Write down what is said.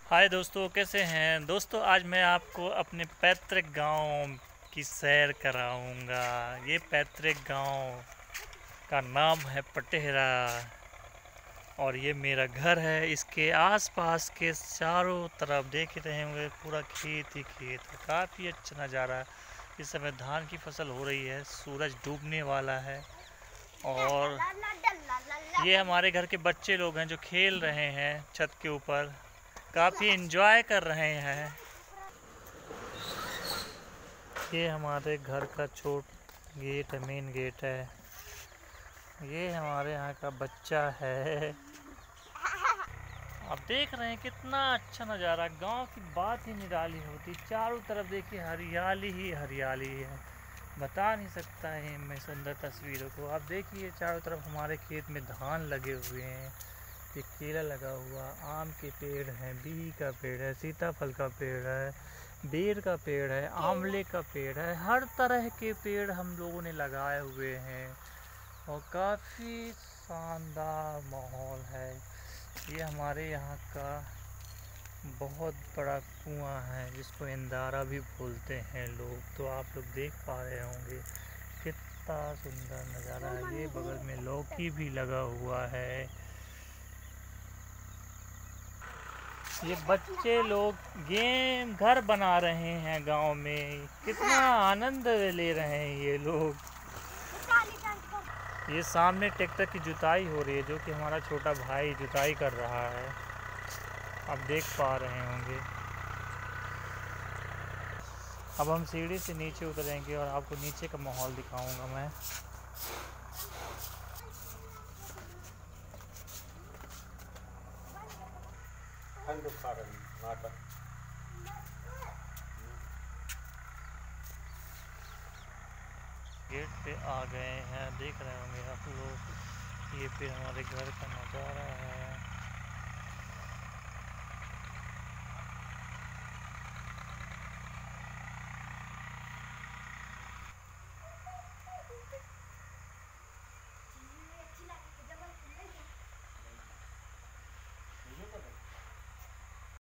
हाय दोस्तों, कैसे हैं दोस्तों। आज मैं आपको अपने पैतृक गांव की सैर कराऊंगा। ये पैतृक गांव का नाम है पटेहरा और ये मेरा घर है। इसके आसपास के चारों तरफ देख रहे होंगे पूरा खेत ही खेत है। काफ़ी अच्छा नज़ारा है। इस समय धान की फसल हो रही है, सूरज डूबने वाला है और ये हमारे घर के बच्चे लोग हैं जो खेल रहे हैं छत के ऊपर, काफ़ी एंजॉय कर रहे हैं। ये हमारे घर का छोट गेट है, मेन गेट है। ये हमारे यहाँ का बच्चा है। आप देख रहे हैं कितना अच्छा नज़ारा। गांव की बात ही निराली होती। चारों तरफ देखिए हरियाली ही हरियाली है। बता नहीं सकता है मैं सुंदर तस्वीरों को। आप देखिए चारों तरफ हमारे खेत में धान लगे हुए हैं। ये केला लगा हुआ, आम के पेड़ हैं, बिही का पेड़ है, सीताफल का पेड़ है, बेर का पेड़ है, आंवले का पेड़ है। हर तरह के पेड़ हम लोगों ने लगाए हुए हैं और काफ़ी शानदार माहौल है। ये हमारे यहाँ का बहुत बड़ा कुआं है जिसको इंदारा भी बोलते हैं लोग। तो आप लोग देख पा रहे होंगे कितना सुंदर नज़ारा है। ये बगल में लौकी भी लगा हुआ है। ये बच्चे लोग गेम घर बना रहे हैं गांव में। कितना आनंद ले रहे हैं ये लोग। ये सामने ट्रैक्टर की जुताई हो रही है जो कि हमारा छोटा भाई जुताई कर रहा है। आप देख पा रहे होंगे। अब हम सीढ़ी से नीचे उतरेंगे और आपको नीचे का माहौल दिखाऊंगा मैं। गेट पे आ गए हैं, देख रहे होंगे आप लोग। ये फिर हमारे घर का नज़ारा है।